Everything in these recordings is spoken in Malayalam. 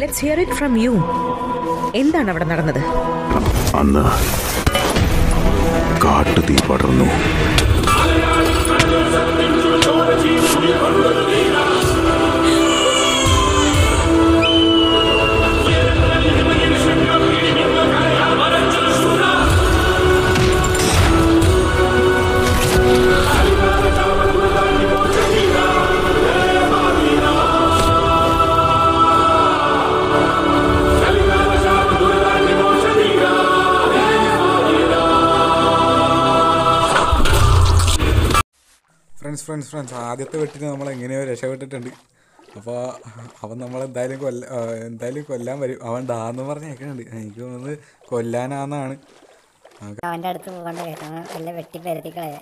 Let's hear it from you. എന്താണ് അവിടെ നടന്നത്? അന്ന് കാട്ടുതീ പടർന്നു. ഫ്രണ്ട്സ് ആദ്യത്തെ വെട്ടിന് നമ്മൾ എങ്ങനെയോ രക്ഷപ്പെട്ടിട്ടുണ്ട്. അപ്പോൾ അവൻ നമ്മളെന്തായാലും കൊല്ലാൻ വരും. അവൻ ഡാന്ന് പറഞ്ഞേക്കുന്നുണ്ട്. എനിക്ക് തോന്നുന്നത് കൊല്ലാനാന്നാണ്. അവൻ്റെ അടുത്ത് പോകേണ്ട കേട്ടോ, വല്ല വെട്ടി പരത്തിക്കളയ.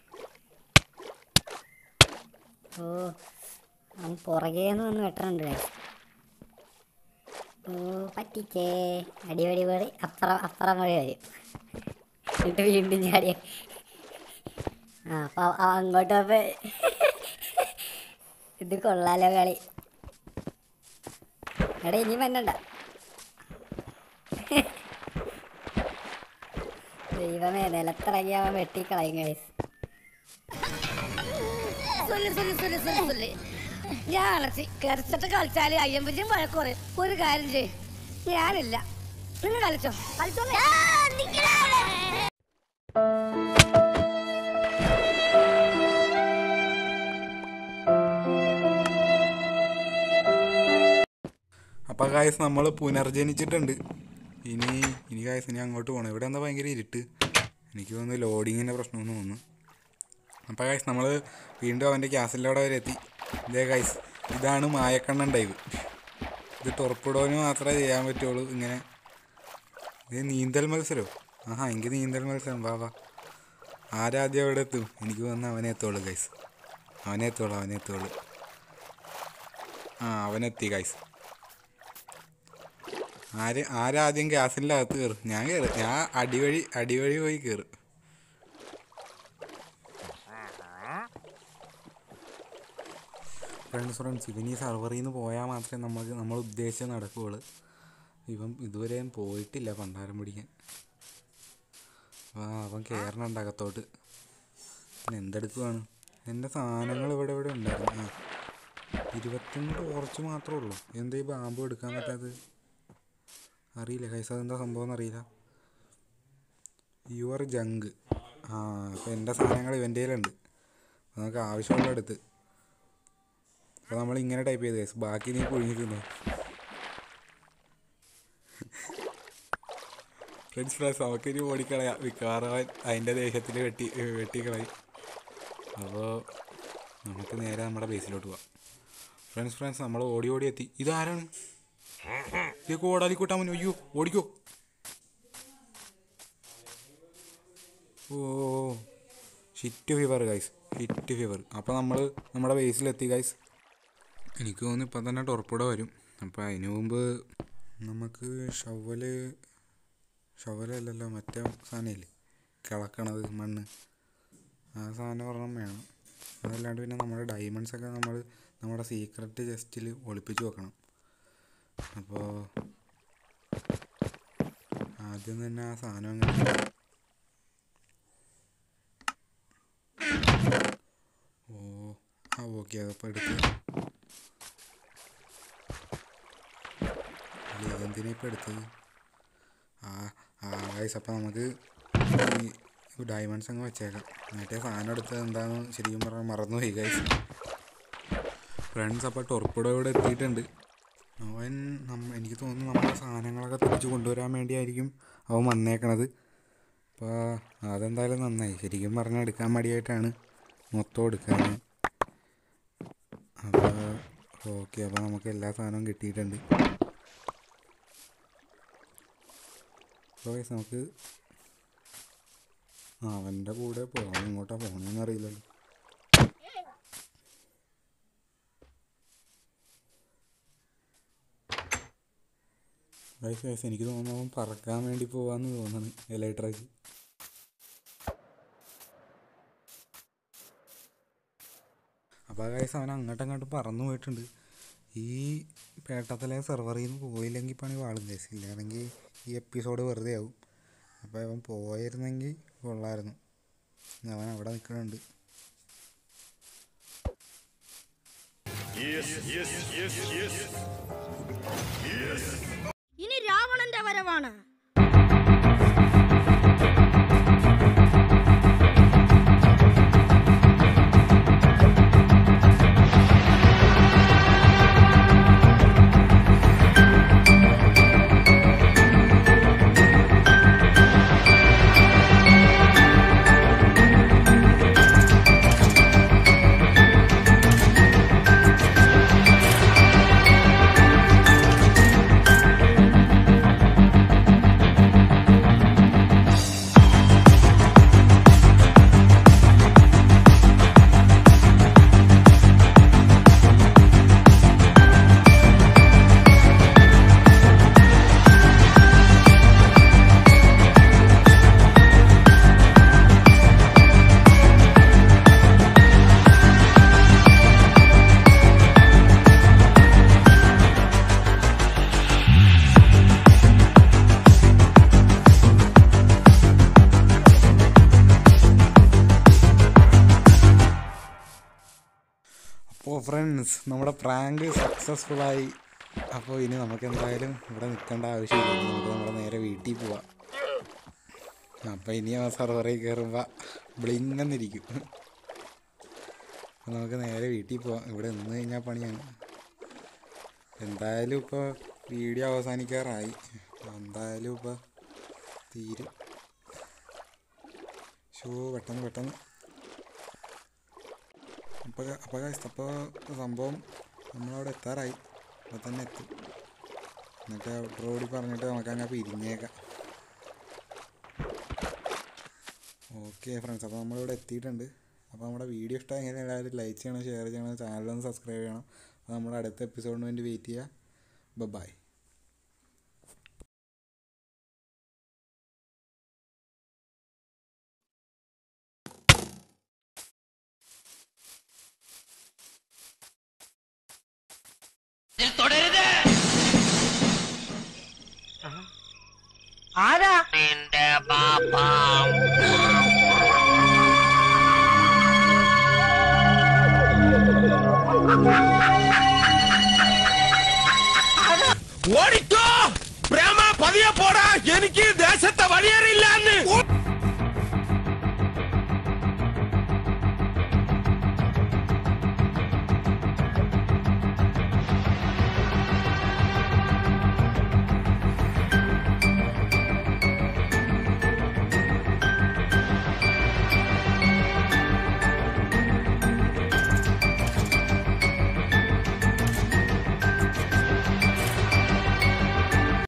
ഓ, അവൻ പുറകേന്ന് വന്ന് വെട്ടണുണ്ട്. ഓ പറ്റിച്ചേ, അടിപൊളി പോയി അപ്പുറം വഴി വരും. എന്നിട്ട് വീണ്ടും ചാടിയ. അപ്പോൾ അങ്ങോട്ട് പോയപ്പോ ഇത് കൊള്ളാലോ കളി. എടാ ഇനി വന്നണ്ട. ദൈവമേ, നിലത്തിറങ്ങി അവൻ വെട്ടിക്കളയും ഗൈസ്. ഞാൻ കളിച്ചിട്ട് കളിച്ചാല് അയ്യമ്പും വഴക്കുറയും. ഒരു കാര്യം ചെയ്യും, ഞാനില്ല, നിങ്ങൾ കളിച്ചോ. അപ്പോൾ ഗായ്സ് നമ്മൾ പുനർജനിച്ചിട്ടുണ്ട്. ഇനി ഗായ്സ് ഇനി അങ്ങോട്ട് പോകണം. ഇവിടെ എന്താ ഭയങ്കര ഇരുട്ട്. എനിക്ക് തോന്നുന്നു ലോഡിങ്ങിൻ്റെ പ്രശ്നമെന്ന് തോന്നുന്നു. അപ്പോൾ ഗായ്സ് നമ്മൾ വീണ്ടും അവൻ്റെ ക്യാസിൻ്റെ അവിടെ വരെ എത്തി. ഇതേ ഗായ്സ്, ഇതാണ് മായക്കണ്ണൻ ഡൈവ്. ഇത് ടൊർപ്പിഡോന് മാത്രമേ ചെയ്യാൻ പറ്റുള്ളൂ. ഇങ്ങനെ ഇത് നീന്തൽ മത്സരമോ? ആഹാ, എനിക്ക് നീന്തൽ മത്സരം. വാ ആരാദ്യം അവിടെ എത്തും? എനിക്ക് വന്ന് അവനെ എത്തുള്ളൂ ഗൈസ്. അവനെ എത്തുള്ളൂ. അവനെത്തി ഗൈസ്. ആരാദ്യം ഗ്യാസിൻ്റെ അകത്ത് കയറും? ഞാൻ അടിവഴി പോയി കയറും. ഫ്രണ്ട്സ് ഇവൻ ഈ സർവറിൽ നിന്ന് പോയാൽ മാത്രമേ നമ്മൾ ഉദ്ദേശിച്ച് നടക്കുകയുള്ളൂ. ഇവൻ ഇതുവരെയും പോയിട്ടില്ല പണ്ടാരം പിടിക്കാൻ. അവൻ കയറണുണ്ട് അകത്തോട്ട്. പിന്നെ എന്തെടുക്കുവാണ്? എൻ്റെ സാധനങ്ങൾ ഇവിടെ ഉണ്ടായിരുന്നു. 21 ടോർച്ച് മാത്രമേ ഉള്ളൂ. എന്താ ഈ ബാമ്പ് എടുക്കാൻ പറ്റാത്തത്? അറിയില്ല കൈസ, അതെന്താ സംഭവം എന്നറിയില്ല. Your junk. അപ്പോൾ എൻ്റെ സാധനങ്ങൾ ഇവൻ്റെ കയ്യിലുണ്ട്. നമുക്ക് ആവശ്യമുള്ള എടുത്ത്. അപ്പോൾ നമ്മളിങ്ങനെ ടൈപ്പ് ചെയ്ത് കൈസ്, ബാക്കി നീ പുഴുങ്ങി തിന്നോ. ഫ്രണ്ട്സ് നമുക്കിനി ഓടിക്കളയാം. മിക്കവാറും അതിൻ്റെ ദേഷ്യത്തിൽ വെട്ടിക്കളയും. അപ്പോൾ നമുക്ക് നേരെ നമ്മുടെ ബേസിലോട്ട് പോവാം. ഫ്രണ്ട്സ് നമ്മൾ ഓടി എത്തി. ഇതാരാണ്? ഇതൊക്കെ ഓടാലിക്കൂട്ടാൻ മുന്നേ. അയ്യോ, ഓടിക്കോ. ഓ, hit fever guys, hit fever. അപ്പോൾ നമ്മൾ നമ്മുടെ ബേസിലെത്തി ഗൈസ്. എനിക്ക് തോന്നുന്നു ഇപ്പം തന്നെ ടൊർപ്പിഡോ വരും. അപ്പോൾ അതിന് മുമ്പ് നമുക്ക് ഷവലല്ലല്ലോ, മറ്റേ സാധനമില്ലേ കിളക്കണത്, മണ്ണ്, ആ സാധനം ഒരെണ്ണം വേണം. അതല്ലാണ്ട് പിന്നെ നമ്മുടെ ഡയമണ്ട്സൊക്കെ നമ്മുടെ സീക്രട്ട് ചെസ്റ്റിൽ ഒളിപ്പിച്ച് വെക്കണം. അപ്പോൾ ആദ്യം തന്നെ ആ സാധനം അങ്ങനെ ഓക്കെ അതപ്പോൾ എടുത്ത്. ഇതെന്തിനാ ഇപ്പോൾ എടുത്തത്? ഗൈസ്, അപ്പോൾ നമുക്ക് ഈ ഡയമണ്ട്സ് അങ്ങ് വെച്ചേക്കാം. മറ്റേ സാധനം എടുത്തത് എന്താണെന്ന് ശരിക്കും പറഞ്ഞാൽ മറന്നുപോയി ഗൈസ്. ഫ്രണ്ട്സ് അപ്പോൾ ടൊർപ്പിഡോ ഇവിടെ എത്തിയിട്ടുണ്ട്. അവൻ എനിക്ക് തോന്നുന്നു നമ്മുടെ സാധനങ്ങളൊക്കെ തിരിച്ച് കൊണ്ടുവരാൻ വേണ്ടിയായിരിക്കും അവൻ വന്നേക്കണത്. അപ്പോൾ അതെന്തായാലും നന്നായി. ശരിക്കും പറഞ്ഞാൽ എടുക്കാൻ മടിയായിട്ടാണ് മൊത്തം എടുക്കാൻ. അപ്പോൾ ഓക്കെ, അപ്പോൾ നമുക്ക് എല്ലാ സാധനവും കിട്ടിയിട്ടുണ്ട്. അപ്പോൾ നമുക്ക് അവൻ്റെ കൂടെ പോകാം. ഇങ്ങോട്ടാണ് പോകണമെന്ന് അറിയില്ലല്ലോ. ഗൈസ് എനിക്ക് തോന്നുന്നു അവൻ പറക്കാൻ വേണ്ടി പോകാമെന്ന് തോന്നുന്നു. എലൈട്രാക്ക്. അപ്പോൾ ഗൈസ് അവൻ അങ്ങോട്ടും പറന്നു പോയിട്ടുണ്ട്. ഈ പേട്ടത്തിലെ സെർവറിൽ നിന്ന് പോയില്ലെങ്കിൽ പണി വാളും കേസ്, ഇല്ലാണെങ്കിൽ ഈ എപ്പിസോഡ് വെറുതെ ആവും. അപ്പോൾ അവൻ പോയിരുന്നെങ്കിൽ കൊള്ളായിരുന്നു. അവൻ അവിടെ നിൽക്കുന്നുണ്ട്. ഇനി രാവണന്റെ വരവാണ്. അപ്പോൾ ഫ്രണ്ട്സ്, നമ്മുടെ പ്രാങ്ക് സക്സസ്ഫുള്ളായി. അപ്പോൾ ഇനി നമുക്ക് എന്തായാലും ഇവിടെ നിൽക്കേണ്ട ആവശ്യമില്ല. നമുക്ക് നമ്മുടെ നേരെ വീട്ടിൽ പോവാം. അപ്പോൾ ഇനി ആ സെർവറിൽ കയറുമ്പോൾ ബ്ലിങ്ങെന്നിരിക്കും. അപ്പോൾ നമുക്ക് നേരെ വീട്ടിൽ പോവാം. ഇവിടെ നിന്ന് കഴിഞ്ഞാൽ പണിയാണ്. എന്തായാലും ഇപ്പോൾ വീഡിയോ അവസാനിക്കാറായി. എന്തായാലും ഇപ്പോൾ തീരും. പെട്ടെന്ന് അപ്പോൾ സംഭവം നമ്മളവിടെ എത്താറായി. അപ്പോൾ തന്നെ എത്തും. എന്നിട്ട് ഔട്ടറോടി പറഞ്ഞിട്ട് നമുക്ക് അങ്ങനെ പിരിഞ്ഞേക്കാം. ഓക്കെ ഫ്രണ്ട്സ്, അപ്പോൾ നമ്മളിവിടെ എത്തിയിട്ടുണ്ട്. അപ്പോൾ നമ്മുടെ വീഡിയോ ഇഷ്ടമായി എല്ലാവരും ലൈക്ക് ചെയ്യണം, ഷെയർ ചെയ്യണം, ചാനലൊന്ന് സബ്സ്ക്രൈബ് ചെയ്യണം. അപ്പോൾ നമ്മുടെ അടുത്ത എപ്പിസോഡിന് വേണ്ടി വെയിറ്റ് ചെയ്യുക. ബൈ. തുടരുത്. ആരാ നിന്റെ പാപ്പ? ഓടിക്കോ പ്രേമ, പതിയെ പോടാ. എനിക്ക്